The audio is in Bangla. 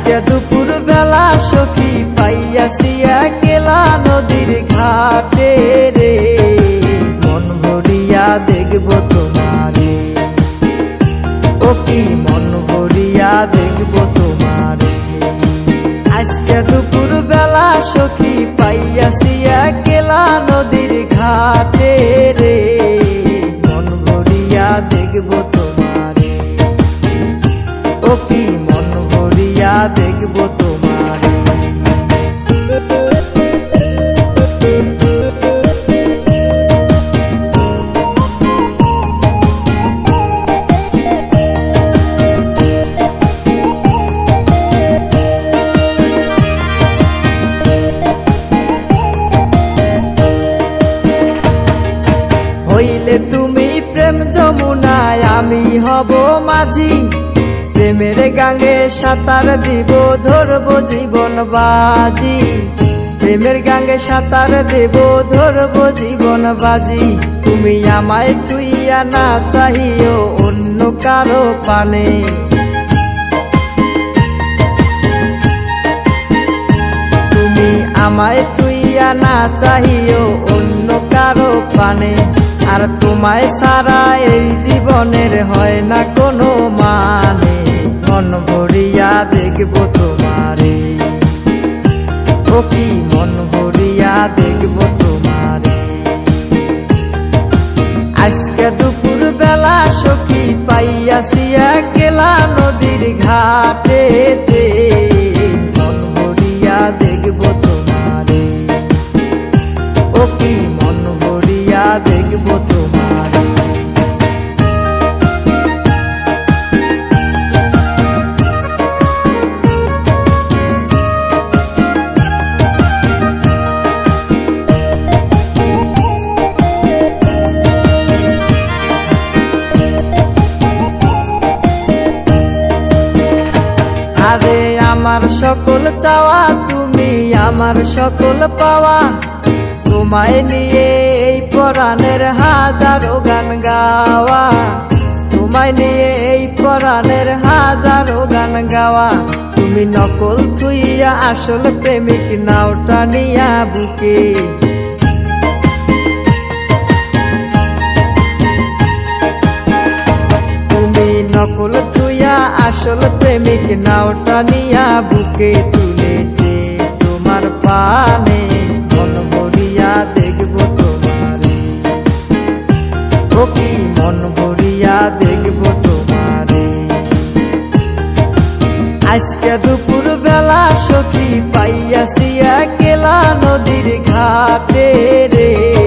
আজকে দুপুর বেলা সখী পাইয়াছি একলা নদীর ঘাটে রে, মন ভরিয়া দেখব তোমারে, ও কি মন ভরিয়া দেখব তোমারে। আজকে দুপুর বেলা সখী পাইয়াছি একলা নদীর ঘাটে রে, মন ভরিয়া দেখব তোমারে, ও কি মন ভরিয়া দেখব তোমারে। হইলে তুমি প্রেম যমুনায় আমি হব মাঝি, প্রেমের গাঙ্গে সাঁতার দিব ধরব জীবন বাজি, প্রেমের গাঙ্গে সাঁতার দেব ধরব জীবন বাজি। তুমি আমায় তুইয়া না চাহিও অন্য কারো পানে, তুমি আমায় তুইয়া না চাহিও অন্য কারো পানে। আর তোমায় সারা এই জীবনের হয় না কোনো মানে, মন ভরিয়া দেখব তোমারে, ও কি মন ভরিয়া দেখব তোমারে। আজকে দুপুর বেলা সখী পাইয়াছি একলা নদীর ঘাটে, মন ভরিয়া দেখব তোমারে, ও কি মন ভরিয়া দেখব তোমারে। আরে আমার সকল চাওয়া তুমি আমার সকল পাওয়া, তোমায় নিয়ে এই পরাণের হাজারো গান গাওয়া, তোমায় নিয়ে এই পরাণের হাজারো গান গাওয়া। তুমি নকল থুইয়া আসল প্রেমিক নাওটা নিয়া বুকে, তুমি নকল থুইয়া আসল প্রেমিক নাওটা নিয়া বুকে তুলেছে তোমার পানে, মন ভরিয়া দেখব তোমারে, ও কি মন ভরিয়া দেখব তোমারে। আজকে দুপুর বেলা সখী পাইয়াছি একলা নদীর ঘাটে রে,